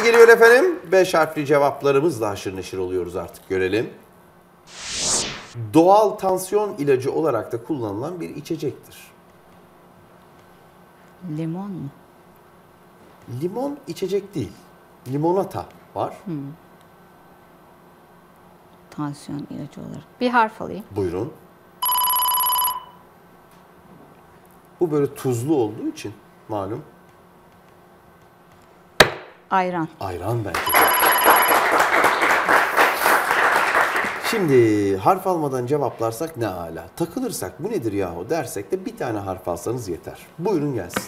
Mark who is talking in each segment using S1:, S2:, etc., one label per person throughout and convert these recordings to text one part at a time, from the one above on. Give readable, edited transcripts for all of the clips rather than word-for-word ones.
S1: Hangisi geliyor efendim? 5 harfli cevaplarımızla haşır neşir oluyoruz artık, görelim. Doğal tansiyon ilacı olarak da kullanılan bir içecektir.
S2: Limon mu?
S1: Limon içecek değil. Limonata var.
S2: Tansiyon ilacı olarak. Bir harf alayım.
S1: Buyurun. Bu böyle tuzlu olduğu için malum.
S2: Ayran.
S1: Ayran bence. Şimdi harf almadan cevaplarsak ne âlâ. Takılırsak bu nedir yahu dersek de bir tane harf alsanız yeter. Buyurun gelsin.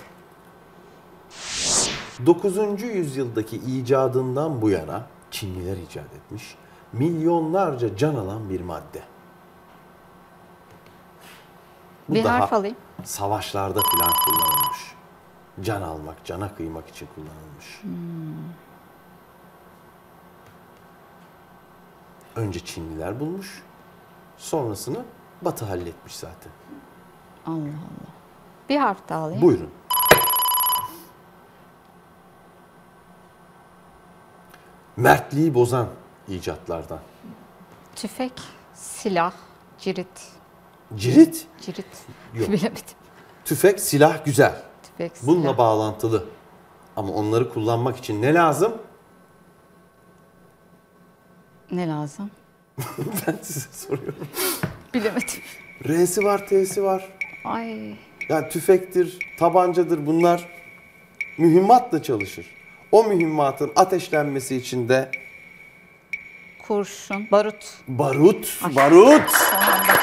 S1: 9. yüzyıldaki icadından bu yana Çinliler icat etmiş, milyonlarca can alan bir madde. Bu
S2: Bir
S1: daha
S2: harf alayım.
S1: savaşlarda filan kullanılmış. Can almak, cana kıymak için kullanılmış. Önce Çinliler bulmuş, sonrasını Batı halletmiş zaten.
S2: Allah Allah. Bir harf daha alayım.
S1: Buyurun. Mertliği bozan icatlardan.
S2: Tüfek, silah, cirit.
S1: Cirit,
S2: Cirit.
S1: Yok.
S2: Bilemedim.
S1: tüfek, silah güzel.
S2: Tüfek,
S1: Bununla
S2: silah.
S1: bağlantılı. Ama onları kullanmak için ne lazım?
S2: Ne lazım?
S1: Ben size soruyorum.
S2: Bilemedim.
S1: R'si var, T'si var.
S2: Ay.
S1: Yani tüfektir, tabancadır, bunlar mühimmatla çalışır. O mühimmatın ateşlenmesi için de
S2: Kurşun, barut.
S1: barut. Barut.
S2: Tamam.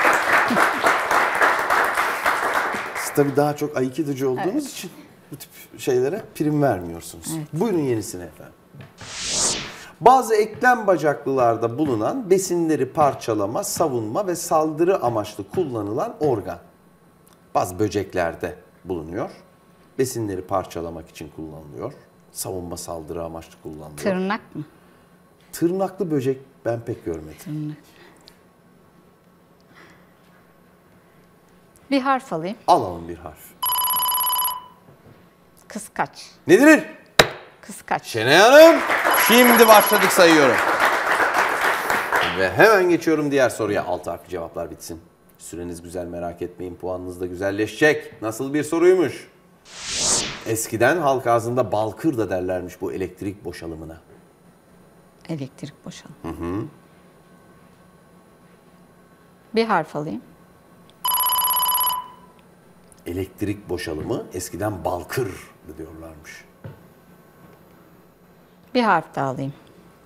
S1: Siz tabii daha çok aikidocu olduğunuz için bu tip şeylere prim vermiyorsunuz.
S2: Evet.
S1: Buyurun yenisine efendim. Bazı eklem bacaklılarda bulunan besinleri parçalama, savunma ve saldırı amaçlı kullanılan organ. Bazı böceklerde bulunuyor. Besinleri parçalamak için kullanılıyor. Savunma, saldırı amaçlı kullanılıyor.
S2: Tırnak mı?
S1: Tırnaklı böcek ben pek görmedim.
S2: Tırnak. Bir harf alayım.
S1: Alalım bir harf.
S2: Kıskaç.
S1: Nedir?
S2: Kıskaç.
S1: Şenay Hanım, şimdi başladık sayıyorum. Ve hemen geçiyorum diğer soruya. 6 harfli cevaplar bitsin. Süreniz güzel, merak etmeyin. Puanınız da güzelleşecek. Nasıl bir soruymuş? Eskiden halk ağzında balkır da derlermiş bu elektrik boşalımına.
S2: Elektrik boşalımı. Bir harf alayım.
S1: Elektrik boşalımı eskiden balkır diyorlarmış.
S2: Bir harf daha alayım.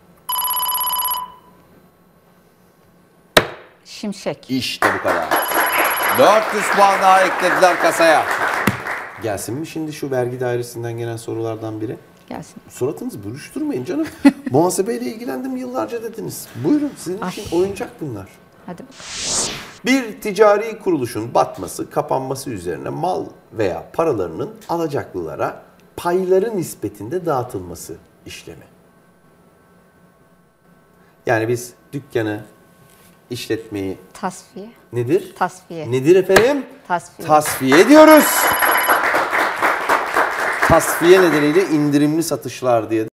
S2: Şimşek.
S1: İşte bu kadar. 400 puan daha eklediler kasaya. Gelsin mi şimdi şu vergi dairesinden gelen sorulardan biri?
S2: Gelsin.
S1: Suratınızı buruşturmayın canım. Muhasebeyle ilgilendim yıllarca dediniz. Buyurun, sizin için oyuncak bunlar.
S2: Hadi bakalım.
S1: Bir ticari kuruluşun batması, kapanması üzerine mal veya paralarının alacaklılara payları nispetinde dağıtılması işlemi. Yani biz dükkanı, işletmeyi
S2: Tasfiye.
S1: nedir?
S2: Tasfiye.
S1: Nedir efendim?
S2: Tasfiye.
S1: Tasfiye ediyoruz. Tasfiye nedeniyle indirimli satışlar diye